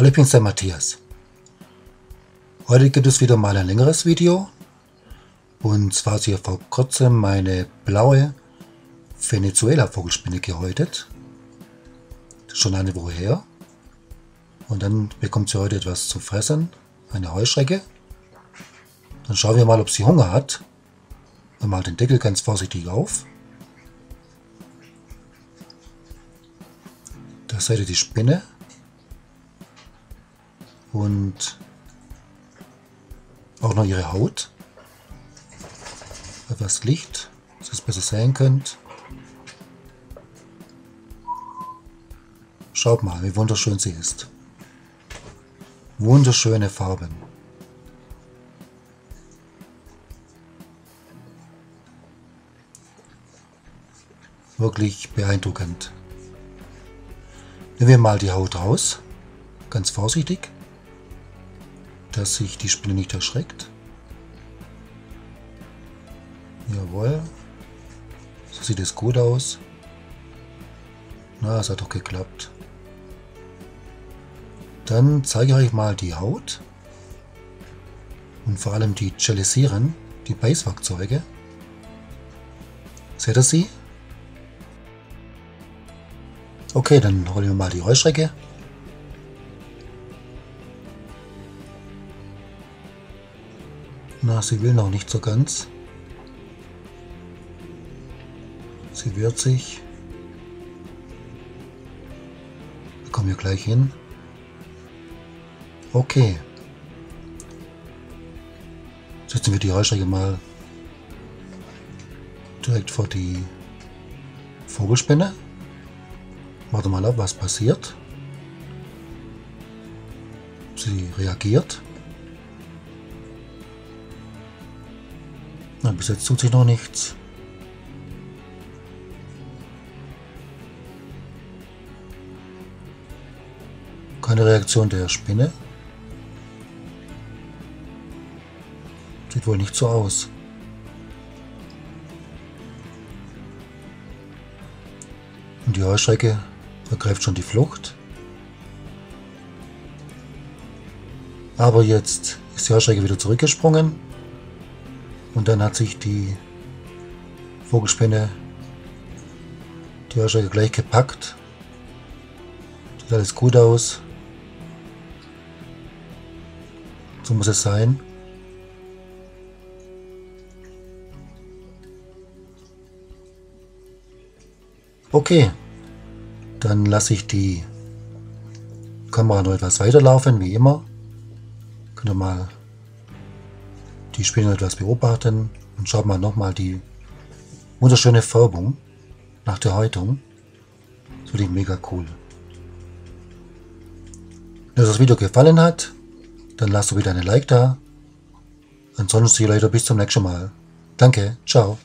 Hallo, ich bin's, der Matthias. Heute gibt es wieder mal ein längeres Video. Und zwar ist hier vor kurzem meine blaue Venezuela-Vogelspinne gehäutet. Das ist schon eine Woche her. Und dann bekommt sie heute etwas zu fressen, eine Heuschrecke. Dann schauen wir mal, ob sie Hunger hat. Wir machen den Deckel ganz vorsichtig auf. Da seht ihr die Spinne. Und auch noch ihre Haut. Etwas Licht, dass ihr es besser sehen könnt. Schaut mal, wie wunderschön sie ist. Wunderschöne Farben. Wirklich beeindruckend. Nehmen wir mal die Haut raus, ganz vorsichtig, dass sich die Spinne nicht erschreckt. Jawohl, so sieht es gut aus. Na, es hat doch geklappt. Dann zeige ich euch mal die Haut und vor allem die Gelisieren, die Beißwerkzeuge. Seht ihr sie? Okay, dann holen wir mal die Heuschrecke. Na, sie will noch nicht so ganz. Sie wehrt sich. Da kommen wir gleich hin. Okay. Setzen wir die Heuschrecke mal direkt vor die Vogelspinne. Warte mal ab, was passiert. Sie reagiert. Na, bis jetzt tut sich noch nichts. Keine Reaktion der Spinne. Sieht wohl nicht so aus. Und die Heuschrecke ergreift schon die Flucht. Aber jetzt ist die Heuschrecke wieder zurückgesprungen. Und dann hat sich die Vogelspinne die Heuschrecke gleich gepackt. Sieht alles gut aus. So muss es sein. Okay, dann lasse ich die Kamera noch etwas weiterlaufen, wie immer. Könnt ihr mal die Spinne etwas beobachten und schaut mal nochmal die wunderschöne Färbung nach der Häutung. Das finde ich mega cool. Wenn euch das Video gefallen hat, dann lasst doch wieder einen Like da. Ansonsten Leute, bis zum nächsten Mal. Danke, ciao.